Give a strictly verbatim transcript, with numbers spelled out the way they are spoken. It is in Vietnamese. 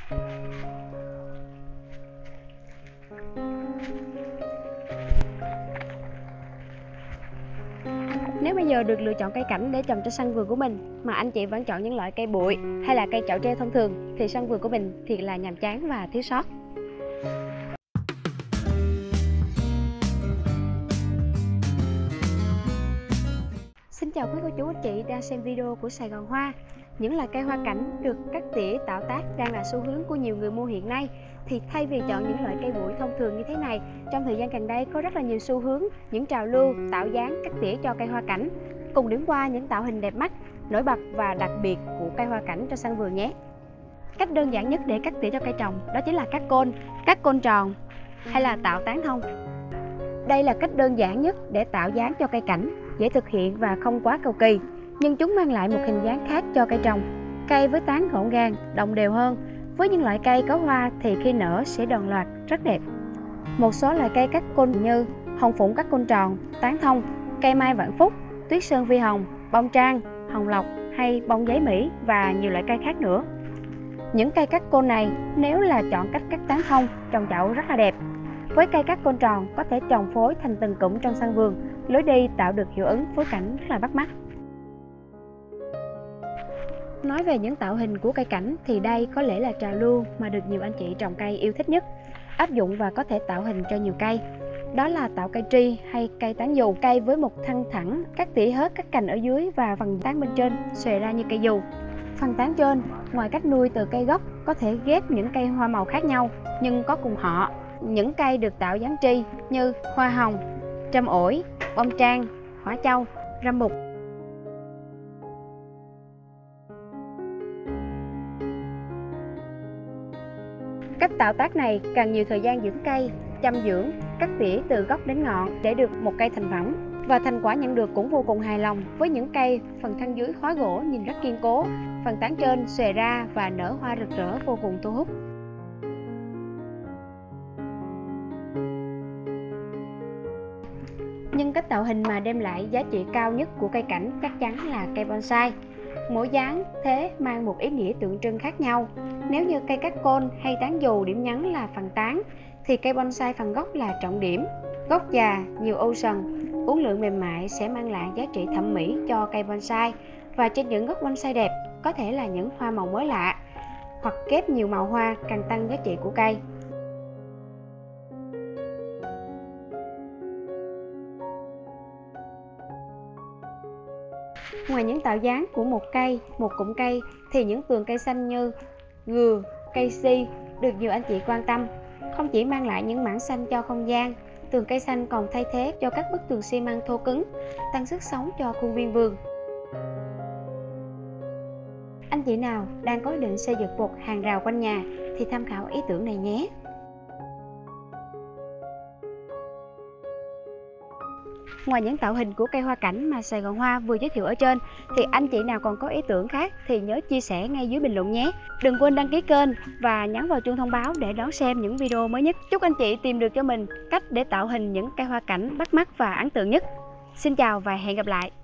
Nếu bây giờ được lựa chọn cây cảnh để trồng cho sân vườn của mình mà anh chị vẫn chọn những loại cây bụi hay là cây chậu tre thông thường thì sân vườn của mình thiệt là nhàm chán và thiếu sót. Xin chào quý cô chú anh chị đang xem video của Sài Gòn Hoa. Những loại cây hoa cảnh được cắt tỉa tạo tác đang là xu hướng của nhiều người mua hiện nay. Thì thay vì chọn những loại cây bụi thông thường như thế này, trong thời gian gần đây có rất là nhiều xu hướng, những trào lưu tạo dáng cắt tỉa cho cây hoa cảnh. Cùng điểm qua những tạo hình đẹp mắt, nổi bật và đặc biệt của cây hoa cảnh cho sân vườn nhé. Cách đơn giản nhất để cắt tỉa cho cây trồng đó chính là cắt côn, cắt côn tròn hay là tạo tán thông. Đây là cách đơn giản nhất để tạo dáng cho cây cảnh, dễ thực hiện và không quá cầu kỳ, nhưng chúng mang lại một hình dáng khác cho cây trồng. Cây với tán gọn gàng, đồng đều hơn. Với những loại cây có hoa thì khi nở sẽ đòn loạt rất đẹp. Một số loại cây cắt côn như hồng phụng cắt côn tròn, tán thông, cây mai vạn phúc, tuyết sơn vi hồng, bông trang, hồng lộc hay bông giấy Mỹ và nhiều loại cây khác nữa. Những cây cắt côn này nếu là chọn cách cắt tán thông, trồng chậu rất là đẹp. Với cây cắt côn tròn có thể trồng phối thành từng cụm trong sân vườn, lối đi tạo được hiệu ứng phối cảnh rất là bắt mắt. Nói về những tạo hình của cây cảnh thì đây có lẽ là trào lưu mà được nhiều anh chị trồng cây yêu thích nhất, áp dụng và có thể tạo hình cho nhiều cây. Đó là tạo cây tri hay cây tán dù, cây với một thân thẳng, cắt tỉa hết các cành ở dưới và phần tán bên trên xòe ra như cây dù. Phần tán trên, ngoài cách nuôi từ cây gốc, có thể ghép những cây hoa màu khác nhau nhưng có cùng họ. Những cây được tạo dáng tri như hoa hồng, trâm ổi, bông trang, hỏa châu, răm bục. Cách tạo tác này cần nhiều thời gian dưỡng cây, chăm dưỡng, cắt tỉa từ gốc đến ngọn để được một cây thành phẩm. Và thành quả nhận được cũng vô cùng hài lòng với những cây phần thân dưới khóa gỗ nhìn rất kiên cố, phần tán trên xòe ra và nở hoa rực rỡ vô cùng thu hút. Nhưng cách tạo hình mà đem lại giá trị cao nhất của cây cảnh chắc chắn là cây bonsai. Mỗi dáng thế mang một ý nghĩa tượng trưng khác nhau. Nếu như cây cắt côn hay tán dù điểm nhấn là phần tán, thì cây bonsai phần gốc là trọng điểm. Gốc già, nhiều ô sần, uốn lượn mềm mại sẽ mang lại giá trị thẩm mỹ cho cây bonsai. Và trên những gốc bonsai đẹp có thể là những hoa màu mới lạ, hoặc kép nhiều màu hoa càng tăng giá trị của cây. Ngoài những tạo dáng của một cây, một cụm cây thì những vườn cây xanh như gừa, cây si được nhiều anh chị quan tâm. Không chỉ mang lại những mảng xanh cho không gian, tường cây xanh còn thay thế cho các bức tường xi măng thô cứng, tăng sức sống cho khuôn viên vườn. Anh chị nào đang có ý định xây dựng một hàng rào quanh nhà thì tham khảo ý tưởng này nhé. Ngoài những tạo hình của cây hoa cảnh mà Sài Gòn Hoa vừa giới thiệu ở trên thì anh chị nào còn có ý tưởng khác thì nhớ chia sẻ ngay dưới bình luận nhé. Đừng quên đăng ký kênh và nhấn vào chuông thông báo để đón xem những video mới nhất. Chúc anh chị tìm được cho mình cách để tạo hình những cây hoa cảnh bắt mắt và ấn tượng nhất. Xin chào và hẹn gặp lại.